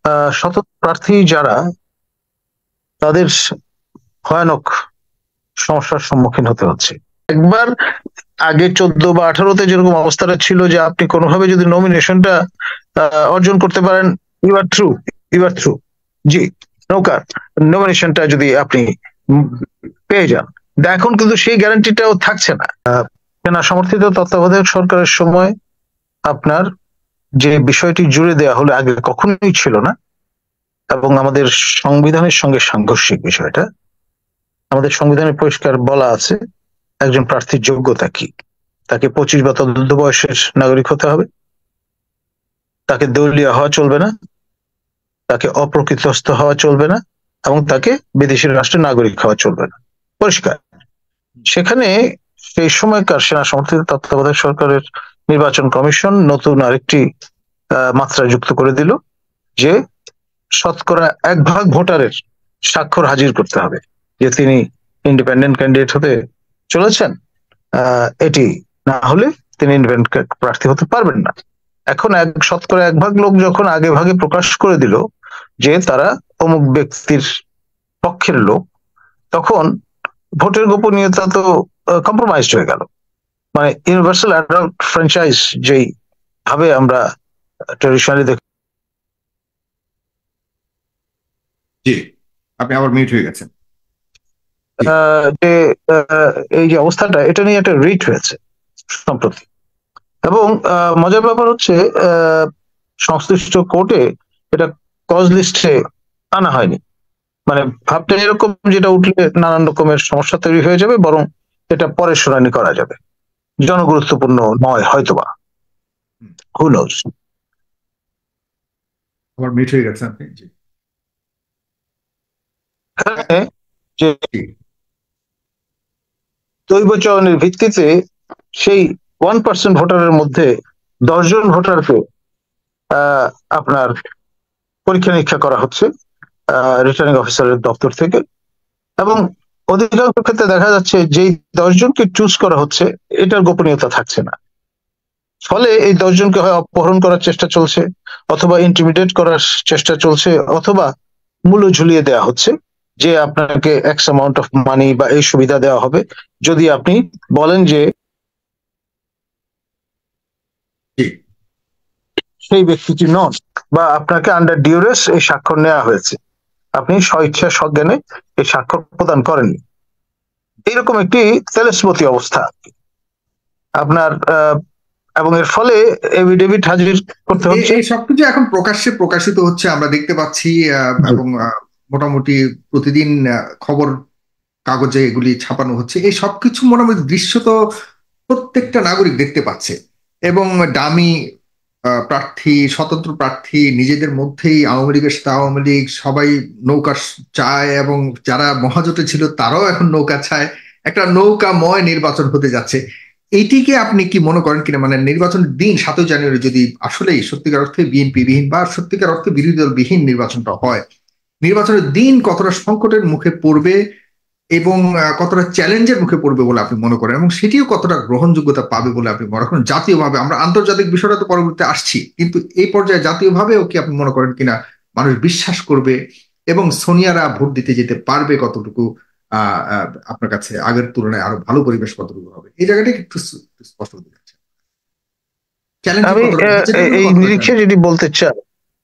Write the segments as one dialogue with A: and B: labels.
A: স্বতন্ত্র প্রার্থী যারা, তাদের ভয়ানক সমস্যার সম্মুখীন হতে হচ্ছে। একবার আগে 14 বা 18-তে যেরকম অবস্থাটা ছিল যে আপনি কোনোভাবে যদি নমিনেশনটা অর্জন করতে পারেন, ইউ আর থ্রু, জি, নৌকা নমিনেশনটা যদি আপনি পেয়ে যান, এখন কিন্তু সেই গ্যারান্টিটাও থাকছে না। সেনা সমর্থিত তত্ত্বাবধায়ক সরকারের সময় আপনার যে বিষয়টি জুড়ে দেওয়া হলো আগে কখনোই ছিল না, এবং আমাদের সংবিধানের সঙ্গে সাংঘর্ষিক বিষয়টা। আমাদের সংবিধানে পরিষ্কার বলা আছে একজন প্রার্থীর যোগ্যতা কি। তাকে 25 বা তদুর্ধ্ব বয়সের নাগরিক হতে হবে, তাকে দলীয় হওয়া চলবে না, তাকে অপ্রকৃতস্থ হওয়া চলবে না, এবং তাকে বিদেশি রাষ্ট্রের নাগরিক হওয়া চলবে না। পরিষ্কার। সেখানে সেই সময়কার সেনা সমর্থিত তত্ত্বাবধায়ক সরকারের নির্বাচন কমিশন নতুন আরেকটি মাত্রা যুক্ত করে দিল যে 1% ভোটারের স্বাক্ষর হাজির করতে হবে যে তিনি ইন্ডিপেন্ডেন্ট ক্যান্ডিডেট হতে চলেছেন। এটি না হলে তিনি ইন্ডিপেন্ডেন্ট প্রার্থী হতে পারবেন না। এখন 1% লোক যখন আগে ভাগে প্রকাশ করে দিল যে তারা অমুক ব্যক্তির পক্ষের লোক, তখন ভোটের গোপনীয়তা তো কম্প্রোমাইজড হয়ে গেল। মানে ইউনিভার্সাল অ্যাডাল্ট ফ্র্যাঞ্চাইজ যেই ভাবে আমরা ট্রেডিশনালি দেখি।
B: জি, আপনি আবার মিউট হয়ে গেছেন।
A: যে এই যে অবস্থাটা, এটা নিয়ে একটা রিট হয়েছে সম্প্রতি, এবং মজার ব্যাপার হচ্ছে সংশ্লিষ্ট কোর্টে এটা কজ লিস্টে আনা হয়নি। মানে ভাবতে এরকম যেটা উঠলে নানান রকমের সমস্যা তৈরি হয়ে যাবে, বরং এটা পরে শুনানি করা যাবে, জনগুরুত্বপূর্ণ নয় হয়তোবা, হু নোজ।
B: আবার মিউট হয়ে গেছেন আপনি। জি,
A: যে দৈব চয়নের ভিত্তিতে সেই 1% ভোটারের মধ্যে 10 জন ভোটারকে আপনার পরীক্ষা নিরীক্ষা করা হচ্ছে রিটার্নিং অফিসারের দপ্তর থেকে, এবং অধিকাংশ ক্ষেত্রে দেখা যাচ্ছে যে 10 জনকে চুজ করা হচ্ছে এটার গোপনীয়তা থাকছে না। ফলে এই 10 জনকে হয় অপহরণ করার চেষ্টা চলছে, অথবা ইন্টিমিডেট করার চেষ্টা চলছে, অথবা মূল্য ঝুলিয়ে দেওয়া হচ্ছে যে আপনাকে এক্স অ্যামাউন্ট অফ মানি বা এই সুবিধা দেওয়া হবে যদি আপনি বলেন যে সেই ব্যক্তিটি নন, বা আপনাকে আন্ডার ডিউরেস এই স্বাক্ষর নেওয়া হয়েছে, আপনি স্বইচ্ছা সজ্ঞানে এই স্বাক্ষর প্রদান করেননি। এইরকম একটি তেলেসমতি অবস্থা আপনার, এবং এর ফলে এফিডেভিট হাজির করতে হচ্ছে।
B: এই সবকিছু এখন প্রকাশ্যে প্রকাশিত হচ্ছে, আমরা দেখতে পাচ্ছি, এবং মোটামুটি প্রতিদিন খবর কাগজে এগুলি ছাপানো হচ্ছে। এই সবকিছু মোটামুটি দৃশ্য তো প্রত্যেকটা নাগরিক দেখতে পাচ্ছে, এবং ডামি প্রার্থী, স্বতন্ত্র প্রার্থী নিজেদের মধ্যেই আওয়ামী লীগের সাথে আওয়ামী লীগ সবাই নৌকা চায়, এবং যারা মহাজোটে ছিল তারাও এখন নৌকা চায়। একটা নৌকাময় নির্বাচন হতে যাচ্ছে। এইটিকে আপনি কি মনে করেন কিনা, মানে নির্বাচনের দিন 7 জানুয়ারি যদি আসলেই সত্যিকার অর্থে বিএনপি বিহীন বা সত্যিকার অর্থে বিরোধী দল বিহীন নির্বাচনটা হয়, নির্বাচনের দিন কতটা সংকটের মুখে পড়বে এবং কতটা চ্যালেঞ্জের মুখে পড়বে বলে আপনি মনে করেন, এবং সেটিও কতটা গ্রহণযোগ্যতা পাবে বলে আপনি মনে করেন জাতীয়ভাবে? আমরা আন্তর্জাতিক বিষয়টা তো পরবর্তীতে আসছি, কিন্তু এই পর্যায়ে জাতীয়ভাবেও কি আপনি মনে করেন কিনা মানুষ বিশ্বাস করবে, এবং সোনিয়ারা ভোট দিতে যেতে পারবে কতটুকু? আপনার কাছে আগের তুলনায় আরো ভালো পরিবেশ কতটুকু হবে, এই জায়গাটা একটু স্পষ্ট করতে চাচ্ছেন।
A: আমি এই নিরীক্ষে যদি বলতে চাই,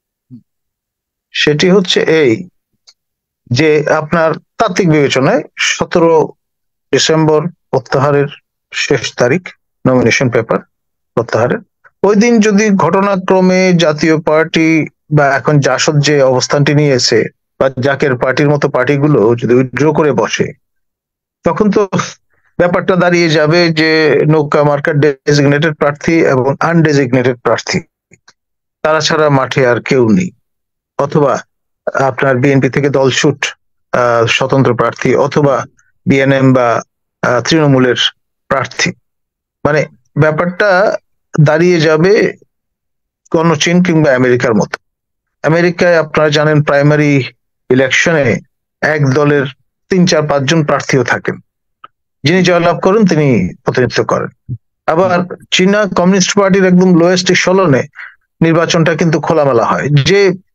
A: সেটি হচ্ছে এই যে আপনার তাত্ত্বিক বিবেচনায় 17 ডিসেম্বর প্রত্যাহারের শেষ তারিখ, নমিনেশন পেপার প্রত্যাহারের ওই দিন যদি ঘটনাক্রমে জাতীয় পার্টি বা এখন জাসদ যে অবস্থানটি নিয়েছে, বা জাকের পার্টির মতো পার্টিগুলো যদি উইথড্র করে বসে, তখন তো ব্যাপারটা দাঁড়িয়ে যাবে যে নৌকা মার্কার ডেজিগনেটেড প্রার্থী এবং আনডেজিগনেটেড প্রার্থী তারা ছাড়া মাঠে আর কেউ নেই, অথবা আপনার বিএনপি থেকে দলছুট স্বতন্ত্র প্রার্থী, অথবা বিএনএম বা তৃণমূলের প্রার্থী। মানে ব্যাপারটা দাঁড়িয়ে যাবে গণচীন কিংবা আমেরিকার মতো। আমেরিকায় আপনারা জানেন প্রাইমারি ইলেকশনে এক দলের 3, 4, 5 জন প্রার্থীও থাকেন, যিনি জয়লাভ করেন তিনি প্রতিনিধিত্ব করেন। আবার চীনা কমিউনিস্ট পার্টির একদম লোয়েস্ট এশলনে নির্বাচনটা কিন্তু খোলামেলা হয়, যে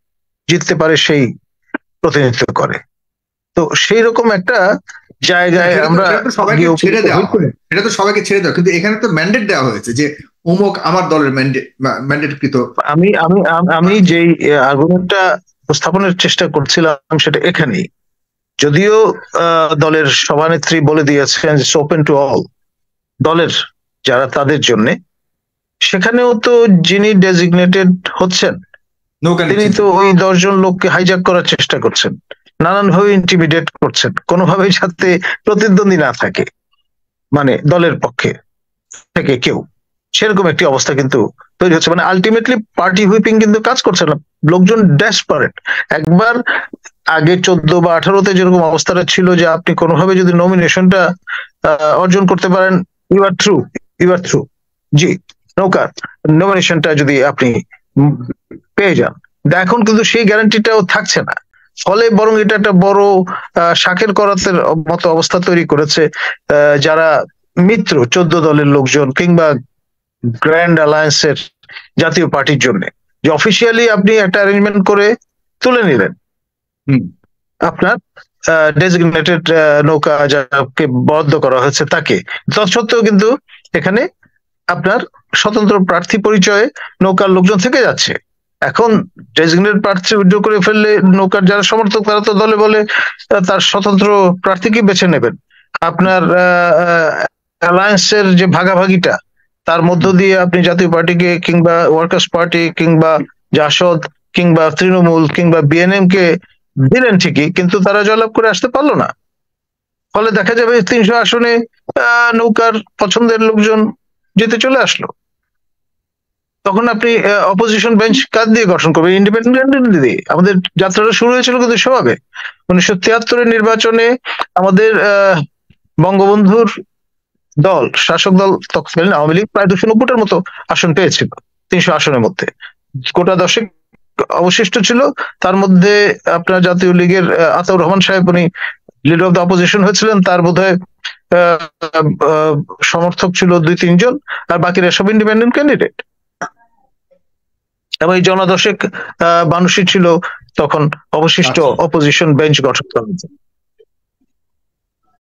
A: জিততে পারে সেই প্রতিনিধিত্ব করে। তো সেই রকম একটা জায়গায় আমরা
B: সবাইকে ছেড়ে দেওয়া হয়, এটা তো সবাইকে ছেড়ে দেওয়া, কিন্তু এখানে তো ম্যান্ডেট দেওয়া হয়েছে যে অমুক আমার দলের ম্যান্ডেটকৃত।
A: আমি আমি আমি যেই আর্গুমেন্টটা উপস্থাপনের চেষ্টা করছিলাম সেটা এখানেই, যদিও দলের সভানেত্রী বলে দিয়েছেন ওপেন টু অল, দলের যারা তাদের জন্য, সেখানেও তো যিনি ডেজিগনেটেড হচ্ছেন তিনি তো ওই 10 জন লোককে হাইজ্যাক করার চেষ্টা করছেন, নানানভাবে ইন্টিমিডেট করছেন, কোনোভাবেই যাতে প্রতিদ্বন্দ্বী না থাকে, মানে দলের পক্ষে থেকে কেউ, সেরকম একটি অবস্থা কিন্তু তৈরি হচ্ছে। মানে আলটিমেটলি পার্টি হুইপিং কিন্তু কাজ করছে না, লোকজন ডেসপারেট। একবার আগে 14 বা 18-তে যেরকম অবস্থাটা ছিল যে আপনি কোনোভাবে যদি নমিনেশনটা অর্জন করতে পারেন, ইউ আর থ্রু, জি, নৌকার নমিনেশনটা যদি আপনি পেয়ে যান, এখন কিন্তু সেই গ্যারান্টিটাও থাকছে না। ফলে বরং এটা একটা বড় শাকের করাতের মতো অবস্থা তৈরি করেছে যারা মিত্র 14 দলের লোকজন কিংবা গ্র্যান্ড অ্যালায়েন্সের জাতীয় পার্টির জন্য, যে অফিসিয়ালি আপনি একটা অ্যারেঞ্জমেন্ট করে তুলে নিলেন আপনার ডেজিগনেটেড নৌকা যাকে বরাদ্দ করা হয়েছে তাকে, তৎসত্ত্বেও কিন্তু এখানে আপনার স্বতন্ত্র প্রার্থী পরিচয়ে নৌকার লোকজন থেকে যাচ্ছে। এখন ডেজিগনেটেড প্রার্থী উইথড্র করে ফেললে নৌকার যারা সমর্থক তারা তো দলে বলে তার স্বতন্ত্র প্রার্থীকে বেছে নেবেন। আপনার অ্যালায়েন্সের যে ভাগাভাগিটা, তার মধ্য দিয়ে আপনি জাতীয় পার্টিকে কিংবা ওয়ার্কার্স পার্টি কিংবা জাসদ কিংবা তৃণমূল কিংবা বিএনএম কে দিলেন ঠিকই, কিন্তু তারা জয়লাভ করে আসতে পারলো না। ফলে দেখা যাবে 300 আসনে নৌকার পছন্দের লোকজন জিতে চলে আসলো। তখন আপনি অপোজিশন বেঞ্চ কাজ দিয়ে গঠন করবেন? ইন্ডিপেন্ডেন্ট ক্যান্ডিডেট দিয়ে। আমাদের যাত্রাটা শুরু হয়েছিল কিন্তু সেভাবে। 1973-এর নির্বাচনে আমাদের বঙ্গবন্ধুর দল, শাসক দল তৎকালীন আওয়ামী লীগ, প্রায় 290টার মতো আসন পেয়েছিল 300 আসনের মধ্যে। কোটা 10 অবশিষ্ট ছিল, তার মধ্যে আপনার জাতীয় লীগের আতাউর রহমান সাহেব, উনি লিডার অফ দ্য অপোজিশন হয়েছিলেন, তার বোধহয় সমর্থক ছিল 2-3 জন, আর বাকিরা সব ইন্ডিপেন্ডেন্ট ক্যান্ডিডেট। এবং এই জনদশেক মানুষই ছিল তখন অবশিষ্ট অপোজিশন বেঞ্চ গঠন করা হয়েছে।